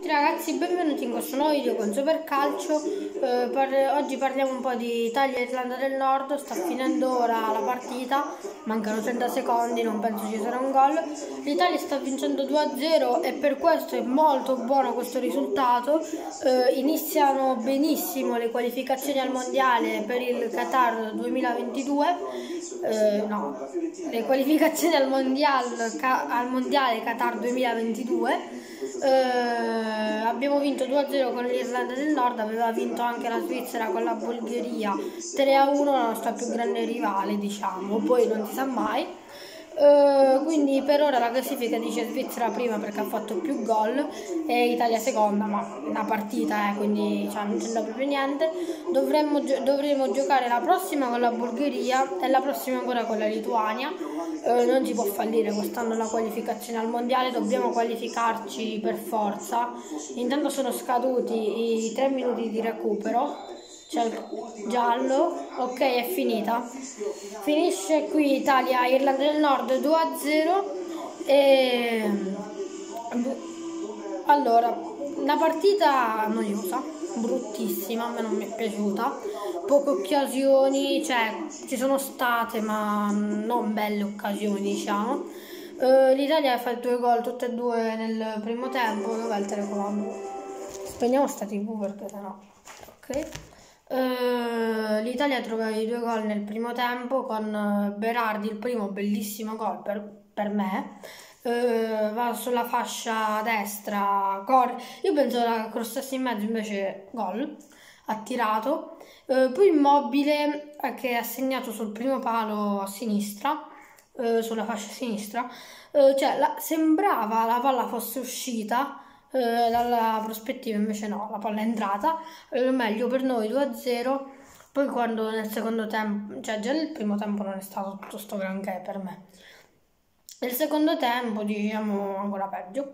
ragazzi, benvenuti in questo nuovo video con Supercalcio. Oggi parliamo un po' di Italia e Irlanda del Nord. Sta finendo ora la partita, mancano 30 secondi, non penso ci sarà un gol. L'Italia sta vincendo 2-0 e per questo è molto buono questo risultato. Iniziano benissimo le qualificazioni al mondiale per il Qatar 2022. Le qualificazioni al mondiale Qatar 2022. Abbiamo vinto 2-0 con l'Irlanda del Nord, aveva vinto anche la Svizzera con la Bulgaria 3-1, la nostra più grande rivale, diciamo, poi non si sa mai. Quindi per ora la classifica dice Svizzera prima perché ha fatto più gol e Italia seconda, ma una partita, quindi non c'è proprio niente. Dovremo giocare la prossima con la Bulgaria e la prossima ancora con la Lituania. Non si può fallire quest'anno la qualificazione al mondiale, dobbiamo qualificarci per forza. Intanto sono scaduti i 3 minuti di recupero, c'è il giallo, ok, è finita. Finisce qui Italia-Irlanda del Nord 2-0 e allora, una partita noiosa, bruttissima, a me non mi è piaciuta, poche occasioni, ci sono state ma non belle occasioni, diciamo. L'Italia ha fatto 2 gol, tutte e due nel primo tempo. Dov'è il telecomando? Spegniamo sta TV perché sennò, ok. L'Italia trova i 2 gol nel primo tempo con Berardi, il primo bellissimo gol per me. Va sulla fascia destra, io penso che crossasse in mezzo, invece gol, ha tirato. Poi Immobile che ha segnato sul primo palo a sinistra, sulla fascia sinistra, sembrava la palla fosse uscita dalla prospettiva, invece no, la palla è entrata. Meglio per noi 2-0. Poi quando nel secondo tempo, già nel primo tempo non è stato tutto sto granché per me. Nel secondo tempo, diciamo, ancora peggio.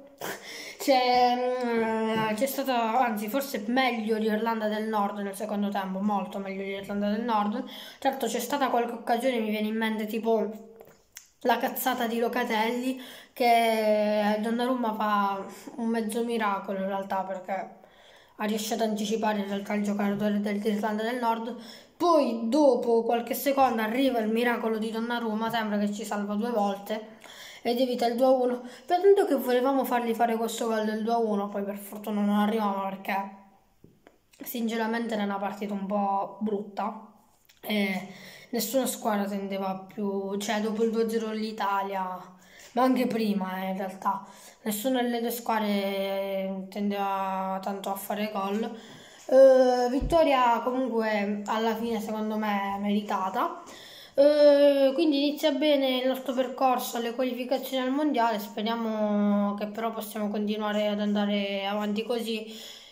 C'è stata, anzi, forse meglio l'Irlanda del Nord nel secondo tempo, molto meglio l'Irlanda del Nord. Certo, c'è stata qualche occasione, mi viene in mente tipo la cazzata di Locatelli, che Donnarumma fa un mezzo miracolo in realtà, perché riesce ad anticipare in realtà il giocatore dell'Irlanda del Nord. Poi dopo qualche secondo arriva il miracolo di Donnarumma, sembra che ci salva 2 volte ed evita il 2-1. Per tanto che volevamo fargli fare questo gol del 2-1, poi per fortuna non arrivava perché sinceramente era una partita un po' brutta e nessuna squadra tendeva più, dopo il 2-0 l'Italia, ma anche prima in realtà, nessuna delle 2 squadre tendeva tanto a fare gol. Vittoria comunque alla fine secondo me meritata. Quindi inizia bene il nostro percorso alle qualificazioni al mondiale, speriamo che però possiamo continuare ad andare avanti così.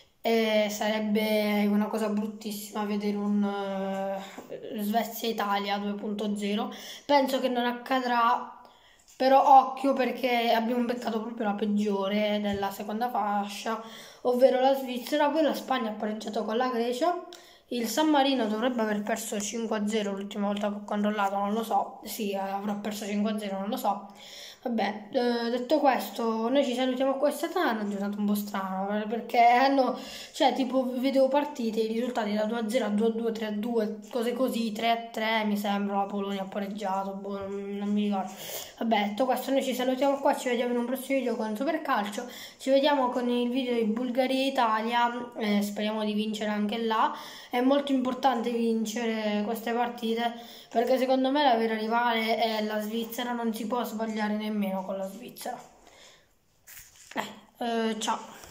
Sarebbe una cosa bruttissima vedere un Svezia-Italia 2.0. Penso che non accadrà, però occhio perché abbiamo beccato proprio la peggiore della seconda fascia, ovvero la Svizzera. Poi la Spagna ha pareggiato con la Grecia. Il San Marino dovrebbe aver perso 5-0 l'ultima volta che ho controllato, non lo so. Sì, avrà perso 5-0, non lo so. Vabbè, detto questo, noi ci salutiamo qua. È stata una giornata un po' strana perché tipo vedevo partite, i risultati da 2-0 a 2-2, 3-2, cose così, 3-3 mi sembra, la Polonia ha pareggiato, non mi ricordo. Vabbè, detto questo, noi ci salutiamo qua, ci vediamo in un prossimo video con Supercalcio, ci vediamo con il video di Bulgaria e Italia, speriamo di vincere anche là. È molto importante vincere queste partite perché secondo me la vera rivale è la Svizzera, non si può sbagliare nemmeno con la Svizzera. Ciao.